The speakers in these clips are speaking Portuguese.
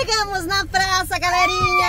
Chegamos na praça, galerinha!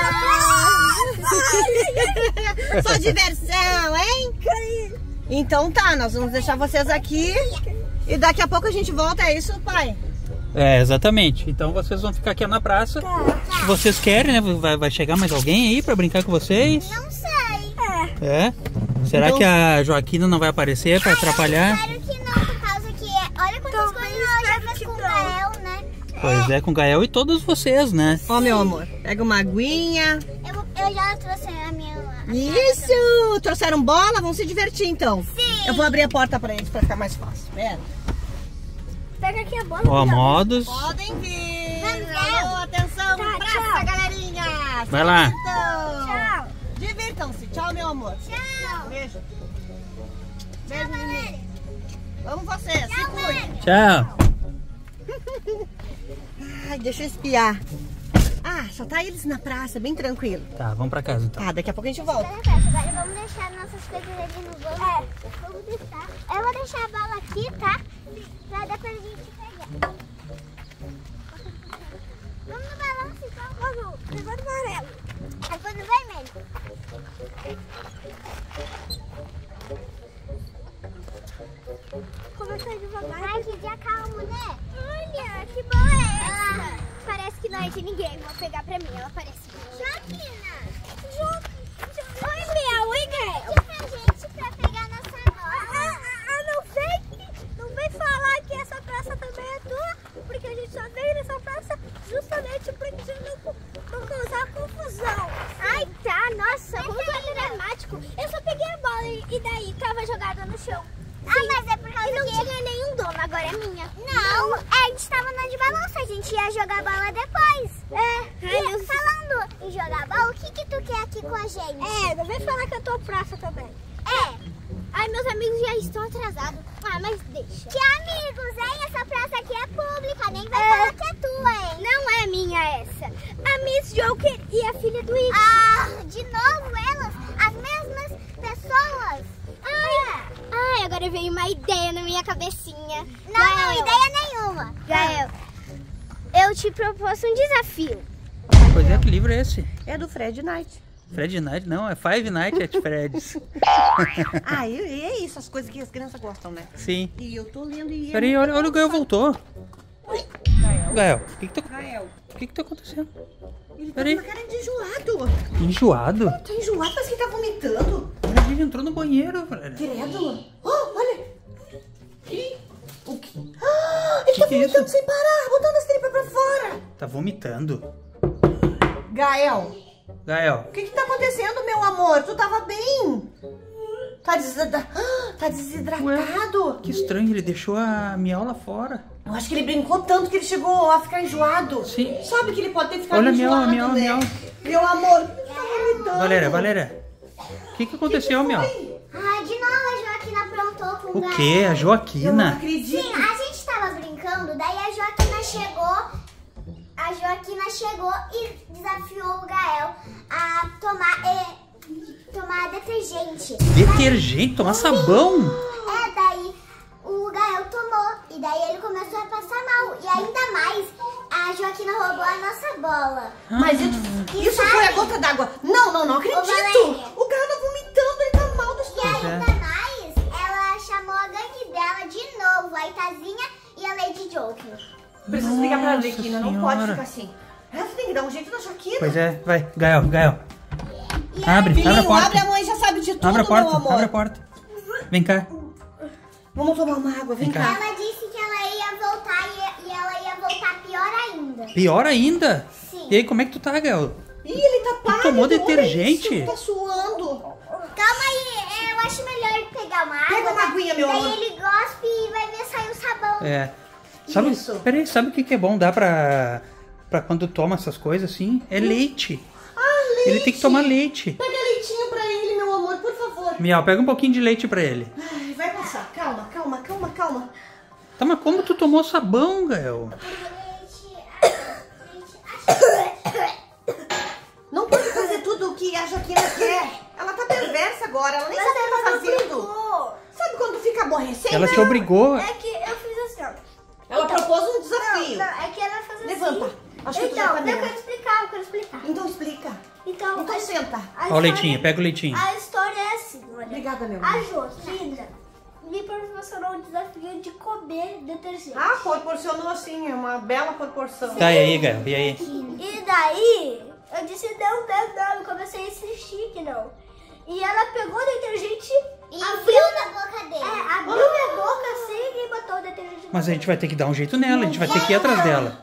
Só diversão, hein? Então tá, nós vamos deixar vocês aqui e daqui a pouco a gente volta, é isso, pai? É, exatamente. Então vocês vão ficar aqui na praça. Se vocês querem, né? Vai chegar mais alguém aí pra brincar com vocês? Não sei. É? Será Então... que a Joaquina não vai aparecer pra atrapalhar? Eu espero que não, por causa que olha quantas coisas ela já fez com o Gael, né? Pois é, com o Gael e todos vocês, né? Ó, meu amor, pega uma aguinha. Eu já trouxe a minha... Isso! Trouxeram bola? Vamos se divertir então. Sim. Eu vou abrir a porta pra eles pra ficar mais fácil. Pera. Pega aqui a bola. Ó, modos. Podem vir! Vamos. Alô, atenção, Tá, praça, tchau. galerinha! Vai lá. Tchau. Divirtam-se. Tchau, meu amor. Tchau. Beijo. Beijo, menino. Vamos vocês, se Tchau, cuidem. mãe. Tchau. Ai, deixa eu espiar. Ah, só tá eles na praça, bem tranquilo. Tá, vamos pra casa então. Tá, daqui a pouco a gente volta. Agora vamos deixar nossas coisas ali no bolso. Vamos deixar. Eu vou deixar a bola aqui, tá? Pra depois a gente pegar. Vamos no balanço então. Vamos. Levando o amarelo. Depois no vermelho. Começou devagar. Ai, que dia calmo, né? Olha, que boa é essa? Parece que não é de ninguém. Vou pegar pra mim. Ela parece de Joaquina. Oi, Biel. Oi, Gael. Pra gente pra pegar nossa bola. Não sei. Não vem falar que essa praça também é tua. Porque a gente só veio nessa praça justamente pra gente não causar confusão. Ai, tá. Nossa, como tu é dramático. Eu só peguei a bola e daí tava jogada no chão. Mas é por causa que... não tinha nenhum dono, agora é minha. Não, a gente tava andando de balanço, a gente ia jogar bola depois. E falando em jogar bola, o que tu quer aqui com a gente? Não vem falar que eu tô praça também. Ai, meus amigos já estão atrasados. Mas deixa. Que amigos, hein? Essa praça aqui é pública, nem vai falar que é tua, hein? Não é minha essa. A Miss Joker e a filha do It. De novo elas? As mesmas pessoas? Ai, agora veio uma ideia na minha cabecinha. Não, ideia nenhuma. Gael, eu te propus um desafio. Pois é, que livro é esse? É do Fred Knight. Fred Night? Não, é Five Nights at Freddy's. Ah, e é isso, as coisas que as crianças gostam, né? Sim. E eu tô lendo e... Peraí, olha o Gael voltou. Gael, o que que tá acontecendo? Ele tá Peraí. com uma cara de enjoado. Enjoado? Tá enjoado, parece que ele tá vomitando. Olha, ele entrou no banheiro, velho. Credo. Olha. O que? Ele tá Que é vomitando isso? sem parar, botando as tripas pra fora. Tá vomitando. Gael, Gael, o que tá acontecendo, meu amor? Tu tava bem. Tá desidratado. que estranho, ele deixou a miau lá fora. Eu acho que ele brincou tanto que ele chegou a ficar enjoado. Sim. Sabe que ele pode ter ficado Olha, enjoado, miau, né? miau. Meu amor, ele tá vomitando. Valéria. O que aconteceu, miau? De novo a Joaquina aprontou com o Gael. O quê? A Eu não Joaquina? acredito. Sim, a gente tava brincando, daí a Joaquina chegou e desafiou o Gael a tomar detergente. Detergente? Tomar sabão? Daí o Gael tomou e daí ele começou a passar mal. E ainda mais, a Joaquina roubou a nossa bola. Mas isso sabe? foi a gota d'água. Não acredito. Valéria. O cara tá vomitando, ele tá mal do E estômago. ainda mais, ela chamou a gangue dela de novo, a Itazinha e a Lady Joker. Preciso ligar pra Nossa Arlequina, não Senhora. pode ficar assim. Você tem que dar um jeito na Joaquina. Pois é, vai. Gael. E Abre a Filhinho, porta. abre, a mãe já sabe de tudo, Abre a meu porta, amor. abre a porta. Vem cá. Vamos tomar uma água, vem Vem cá. cá. ela disse que ela ia voltar e ela ia voltar pior ainda. Pior ainda? Sim. E aí, como é que tu tá, Gael? Ih, ele tá pálido. tomou olha detergente? isso, tá suando. Calma aí, eu acho melhor pegar uma água. Pega uma aguinha, meu daí amor. ele gospe e vai ver sair o sabão. É. Sabe, Isso. peraí, sabe o que é bom dar pra quando toma essas coisas assim? É leite. Leite. Ele tem que tomar leite. Pega leitinho pra ele, meu amor, por favor. Miau, pega um pouquinho de leite pra ele. Ai, vai passar. Calma. Tá, mas como tu tomou sabão, Gael? Não pode fazer tudo o que a Joaquina quer. Ela tá perversa agora, ela nem sabe o que tá fazendo. Sabe quando fica aborrecendo? Ela te obrigou. É que eu fiz assim, ó. Ela propôs um desafio. Não, é que ela faz assim. Levanta. Acho que tu já tá eu quero explicar, Então explica. Então senta. Olha o leitinho, pega o leitinho. A história é assim, olha. Obrigada, meu A amor. Joaquina me proporcionou o desafio de comer detergente. Ah, proporcionou assim, uma bela proporção. Tá, e aí, Gael? E aí? E daí, eu disse não, eu comecei a insistir que não. E ela pegou o detergente e abriu na boca dele. Abriu minha boca assim e botou o detergente. Mas a gente vai ter que dar um jeito nela, a gente vai ter que ir atrás dela.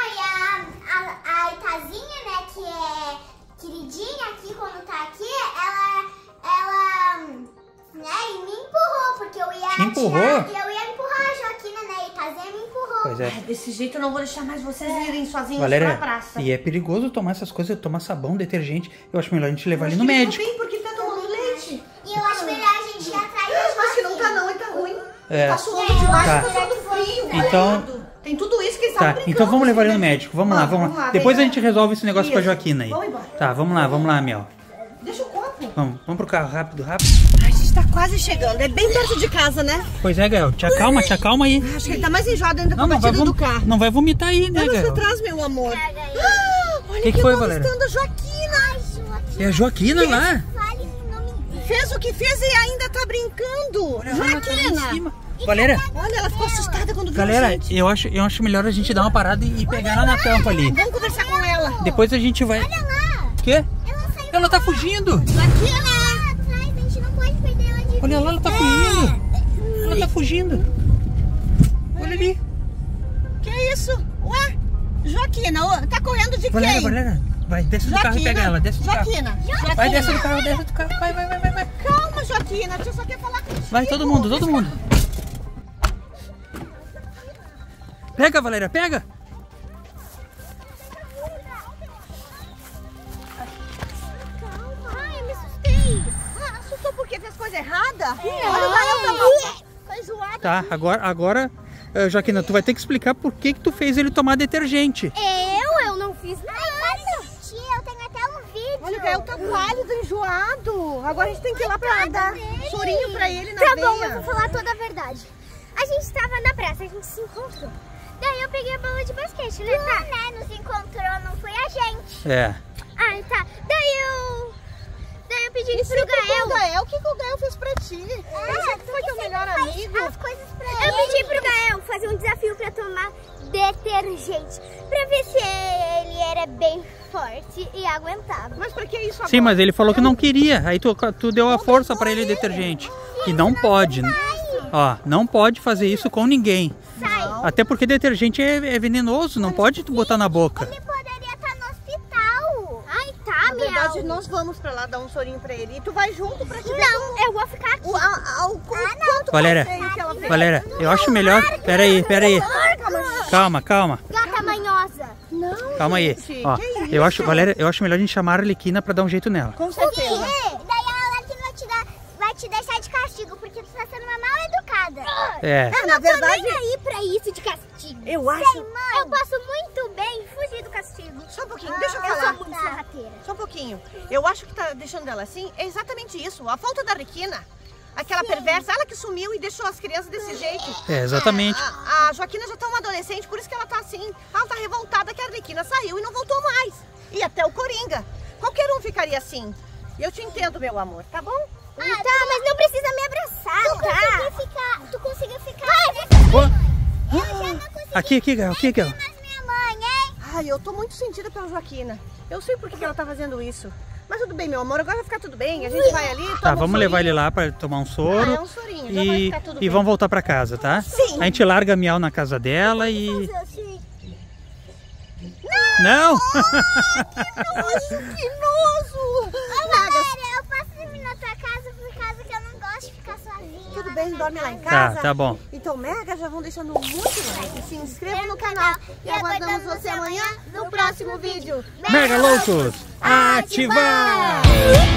A Itazinha, né, que é queridinha aqui, quando tá aqui, ela né, me empurrou, porque eu ia Te empurrou? eu ia empurrar a Joaquina, né, a Itazinha me empurrou. Pois é. Desse jeito eu não vou deixar mais vocês irem sozinhos Valéria, pra praça. e é perigoso tomar essas coisas, tomar sabão, detergente. Eu acho melhor a gente levar ele Acho no que ele médico. tá bem porque tá tomando leite. E eu acho melhor a gente ir atrás da Acho que não tá Joaquina. não, ele tá ruim. É. Tá suando demais, Tá. tá suando frio. Então- molhado. Tem tudo isso que eles Tá, estavam brincando. então vamos levar ele no né? médico. Vamos lá, vamos lá. Depois a gente resolve esse negócio com a Isso. Joaquina aí. Vamos embora. Tá, vamos lá, Miel. Deixa o copo. Vamos pro carro, rápido. A gente tá quase chegando. É bem perto de casa, né? Pois é, Gael, te acalma aí. Acho que ele tá mais enjoado ainda com a Não vai, batida do carro. não vai vomitar aí, né, Olha pra Gael? trás, meu amor. Olha Que que foi, nova Valéria? estando a Joaquina. É a Joaquina lá. Fale o nome dele. Fez o que fez e ainda tá brincando. Olha lá, ela tá lá em Joaquina. cima. Valéria, Olha, ela ficou assustada quando viu a galera, gente. eu acho melhor a gente dar uma parada e pegar ela na tampa ali. Vamos conversar com ela. Depois a gente vai... Olha lá. Quê? Ela saiu. Ela tá fugindo. Joaquina. Lá atrás, a gente não pode perder ela de vista. Olha lá, ela tá fugindo. Ela tá fugindo. Olha ali. Que isso? Ué? Joaquina, tá correndo de quem? Valéria, vai, desce do carro e pega ela, desce do carro. Joaquina. Vai, desce do carro, vai. Calma, Joaquina. A tia só quer falar contigo. Vai, todo mundo. Pega, Valéria, pega. Ai, eu me assustei. Assustou porque fez coisa errada? É. Olha o Gael tá enjoado. Tá, agora, Joaquina, tu vai ter que explicar por que tu fez ele tomar detergente. Eu não fiz nada. Eu tenho até um vídeo. Olha, o Gael tá pálido, enjoado. Agora a gente tem que ir lá pra dar sorinho pra ele na Tá veia. bom, eu vou falar toda a verdade. A gente tava na praça, a gente se encontrou. Daí eu peguei a bola de basquete, né? Tá. Né, nos encontrou, não foi a gente. É. Ah, tá. Daí eu pedi pro Gael. O que o Gael fez pra ti? Ele sempre foi teu melhor amigo. As coisas pra ele. Eu pedi pro Gael fazer um desafio pra tomar detergente. Pra ver se ele era bem forte e aguentava. Mas pra que isso agora? Sim, mas ele falou que não queria. Aí tu deu a força pra ele detergente. E não pode. Ó, não pode fazer isso com ninguém. Até porque detergente é venenoso, não pode tu botar na boca. Ele poderia estar no hospital. Ai, tá, Na verdade, Miau. nós vamos pra lá dar um sorinho pra ele. E tu vai junto pra te ver Não, eu vou ficar aqui. quanto Valéria, passeio que ela fez. Valéria, eu acho melhor... Pera aí. Calma. Gata manhosa. Não, Calma aí. gente, Ó, que isso? eu acho melhor a gente chamar a Arlequina pra dar um jeito nela. Com certeza. Daí a Arlequina vai te deixar de castigo, porque tu tá sendo uma mal educada. É. Na verdade, Nem aí pra isso de castigo. eu acho... Eu posso muito bem fugir do castigo. Só um pouquinho, deixa eu Eu falar. sou muito sorrateira. Só um pouquinho. Eu acho que tá deixando ela assim é exatamente isso. A falta da Arlequina. Aquela perversa, ela que sumiu e deixou as crianças desse jeito. É, exatamente. A Joaquina já tá uma adolescente, por isso que ela tá assim. Ela tá revoltada que a Arlequina saiu e não voltou mais. E até o Coringa. Qualquer um ficaria assim. E eu te entendo, meu amor, tá bom? Tá, mas não precisa me abraçar, tá? Tu conseguiu ficar Ó, Eu já não consegui aqui, Gael. mais minha mãe, hein? Ai, eu tô muito sentida pela Joaquina. Eu sei por que ela tá fazendo isso. Mas tudo bem, meu amor, agora vai ficar tudo bem. A gente vai ali, toma Tá, um vamos levar sorinho. ele lá pra tomar um soro. É um sorinho, já vai ficar tudo bem. vamos voltar pra casa, tá? Sim. A gente larga a Miau na casa dela e... Assim. Não! Que nojo! Valéria, eu posso dormir na tua casa por causa que eu não gosto de ficar sozinha. Tudo lá bem, na minha dorme lá em casa. casa. Tá bom. Então, mega, já vão deixando muito like. Se inscreva no canal. E aguardamos você amanhã no próximo vídeo. Mega Loucos, ativar!